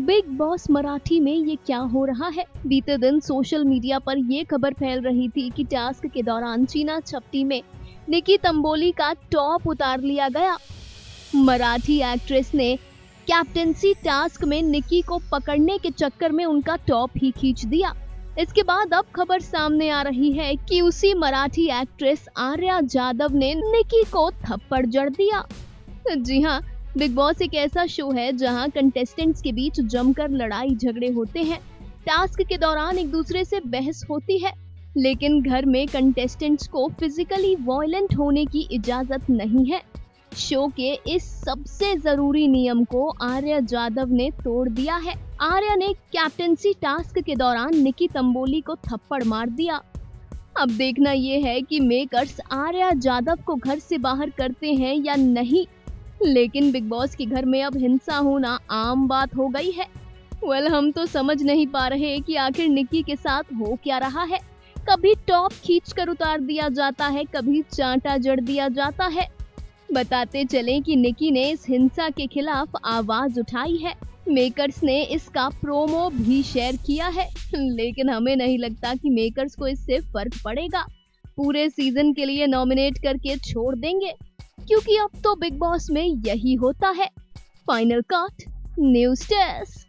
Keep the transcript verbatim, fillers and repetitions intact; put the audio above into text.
Big boss Marathi में ये क्या हो रहा है। बीते दिन सोशल मीडिया पर ये खबर फैल रही थी कि टास्क के दौरान चीना चपटी में निकी तंबोली का टॉप उतार लिया गया। मराठी एक्ट्रेस ने कैप्टेंसी टास्क में निकी को पकड़ने के चक्कर में उनका टॉप ही खींच दिया। इसके बाद अब खबर सामने आ रही है कि उसी मराठी एक्ट्रेस आर्या जादव ने निकी को थप्पड़ जड़ दिया। जी हाँ, बिग बॉस एक ऐसा शो है जहां कंटेस्टेंट्स के बीच जमकर लड़ाई झगड़े होते हैं। टास्क के दौरान एक दूसरे से बहस होती है, लेकिन घर में कंटेस्टेंट्स को फिजिकली वायलेंट होने की इजाजत नहीं है। शो के इस सबसे जरूरी नियम को आर्या जादव ने तोड़ दिया है। आर्या ने कैप्टेंसी टास्क के दौरान निकी तंबोली को थप्पड़ मार दिया। अब देखना यह है कि मेकर्स आर्या जादव को घर से बाहर करते हैं या नहीं, लेकिन बिग बॉस के घर में अब हिंसा होना आम बात हो गई है। वेल, हम तो समझ नहीं पा रहे कि आखिर निकी के साथ हो क्या रहा है। कभी टॉप खींचकर उतार दिया जाता है, कभी चांटा जड़ दिया जाता है। बताते चलें कि निकी ने इस हिंसा के खिलाफ आवाज उठाई है। मेकर्स ने इसका प्रोमो भी शेयर किया है, लेकिन हमें नहीं लगता कि मेकर्स को इससे फर्क पड़ेगा। पूरे सीजन के लिए नॉमिनेट करके छोड़ देंगे, क्योंकि अब तो बिग बॉस में यही होता है। Final cut news desk.